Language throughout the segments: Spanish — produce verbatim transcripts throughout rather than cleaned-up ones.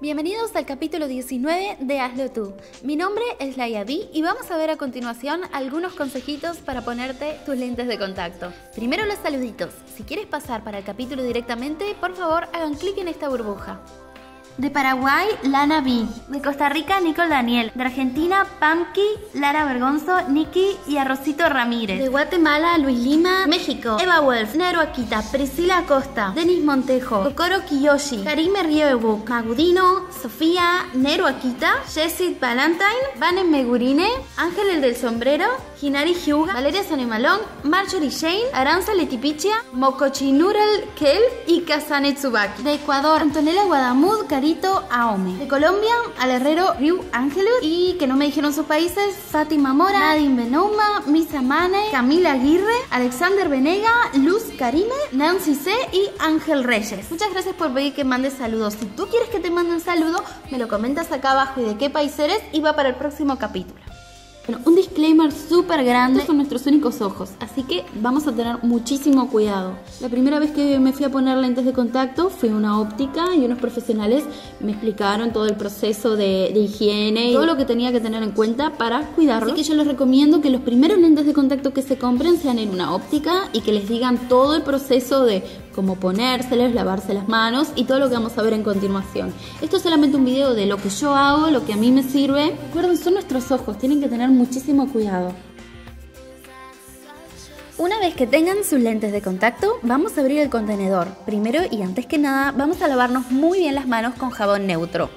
Bienvenidos al capítulo diecinueve de Hazlo Tú. Mi nombre es Laia B y vamos a ver a continuación algunos consejitos para ponerte tus lentes de contacto. Primero los saluditos. Si quieres pasar para el capítulo directamente, por favor hagan clic en esta burbuja. De Paraguay, Lana B. De Costa Rica, Nicole Daniel. De Argentina, Pamki, Lara Bergonzo, Nikki y Arrocito Ramírez. De Guatemala, Luis Lima. México, Eva Wolf, Nero Akita, Priscila Acosta, Denis Montejo, Kokoro Kiyoshi, Karime Riebu, Magudino, Sofía, Nero Akita, Jessit Valentine, Vanen Megurine, Ángel el del Sombrero, Hinari Hyuga, Valeria Sonemalón, Marjorie Shane, Aranza Letipichia, Mokochinural Kel y Kazane Tsubaki. De Ecuador, Antonella Guadamud, Carito Aome. De Colombia, al herrero Ryu Ángelus. Y que no me dijeron sus países, Fátima Mora, Nadine Benoma, Misa Mane, Camila Aguirre, Alexander Venega, Luz Karime, Nancy C y Ángel Reyes. Muchas gracias por pedir que mandes saludos. Si tú quieres que te mande un saludo, me lo comentas acá abajo y de qué país eres y va para el próximo capítulo. Bueno, un disclaimer súper grande, estos son nuestros únicos ojos, así que vamos a tener muchísimo cuidado. La primera vez que me fui a poner lentes de contacto fui a una óptica y unos profesionales me explicaron todo el proceso de, de higiene y todo lo que tenía que tener en cuenta para cuidarlo. Así que yo les recomiendo que los primeros lentes de contacto que se compren sean en una óptica y que les digan todo el proceso de cómo ponérselos, lavarse las manos y todo lo que vamos a ver en continuación. Esto es solamente un video de lo que yo hago, lo que a mí me sirve. Recuerden, son nuestros ojos, tienen que tener muchísimo cuidado. Una vez que tengan sus lentes de contacto, vamos a abrir el contenedor. Primero y antes que nada, vamos a lavarnos muy bien las manos con jabón neutro.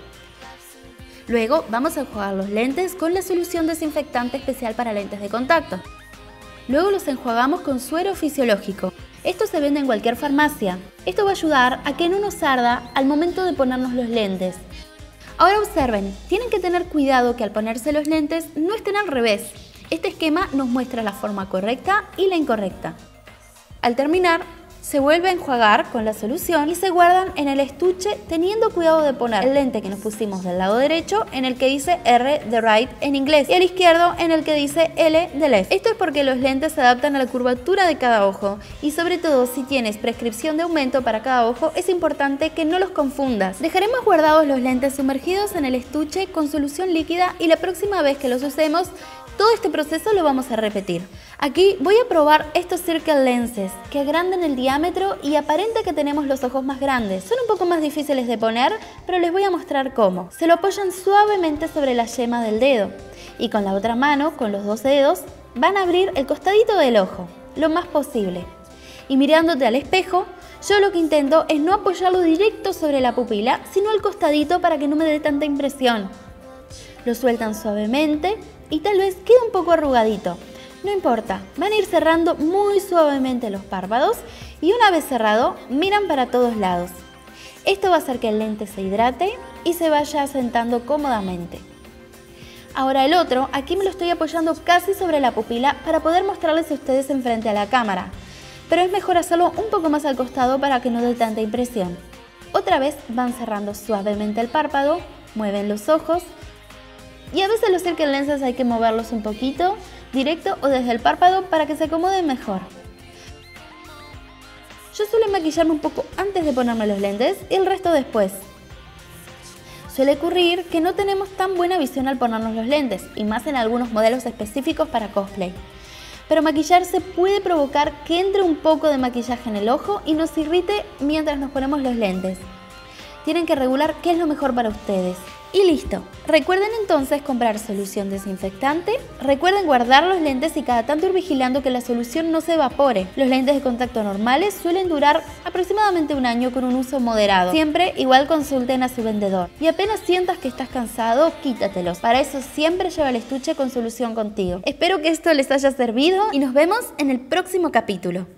Luego, vamos a enjuagar los lentes con la solución desinfectante especial para lentes de contacto. Luego los enjuagamos con suero fisiológico. Esto se vende en cualquier farmacia. Esto va a ayudar a que no nos arda al momento de ponernos los lentes. Ahora observen, tienen que tener cuidado que al ponerse los lentes no estén al revés. Este esquema nos muestra la forma correcta y la incorrecta. Al terminar, se vuelve a enjuagar con la solución y se guardan en el estuche teniendo cuidado de poner el lente que nos pusimos del lado derecho en el que dice R de right en inglés y al izquierdo en el que dice L de left. Esto es porque los lentes se adaptan a la curvatura de cada ojo y sobre todo si tienes prescripción de aumento para cada ojo es importante que no los confundas. Dejaremos guardados los lentes sumergidos en el estuche con solución líquida y la próxima vez que los usemos todo este proceso lo vamos a repetir. Aquí voy a probar estos Circle Lenses que agrandan el diámetro y aparenta que tenemos los ojos más grandes. Son un poco más difíciles de poner, pero les voy a mostrar cómo. Se lo apoyan suavemente sobre la yema del dedo y con la otra mano, con los dos dedos, van a abrir el costadito del ojo, lo más posible. Y mirándote al espejo, yo lo que intento es no apoyarlo directo sobre la pupila, sino al costadito para que no me dé tanta impresión. Lo sueltan suavemente y tal vez quede un poco arrugadito. No importa, van a ir cerrando muy suavemente los párpados y una vez cerrado, miran para todos lados. Esto va a hacer que el lente se hidrate y se vaya asentando cómodamente. Ahora el otro, aquí me lo estoy apoyando casi sobre la pupila para poder mostrarles a ustedes enfrente a la cámara. Pero es mejor hacerlo un poco más al costado para que no dé tanta impresión. Otra vez van cerrando suavemente el párpado, mueven los ojos. Y a veces los Circle Lenses hay que moverlos un poquito, directo o desde el párpado para que se acomoden mejor. Yo suelo maquillarme un poco antes de ponerme los lentes y el resto después. Suele ocurrir que no tenemos tan buena visión al ponernos los lentes, y más en algunos modelos específicos para cosplay. Pero maquillarse puede provocar que entre un poco de maquillaje en el ojo y nos irrite mientras nos ponemos los lentes. Tienen que regular qué es lo mejor para ustedes. Y listo. Recuerden entonces comprar solución desinfectante. Recuerden guardar los lentes y cada tanto ir vigilando que la solución no se evapore. Los lentes de contacto normales suelen durar aproximadamente un año con un uso moderado. Siempre igual consulten a su vendedor. Y apenas sientas que estás cansado, quítatelos. Para eso siempre lleva el estuche con solución contigo. Espero que esto les haya servido y nos vemos en el próximo capítulo.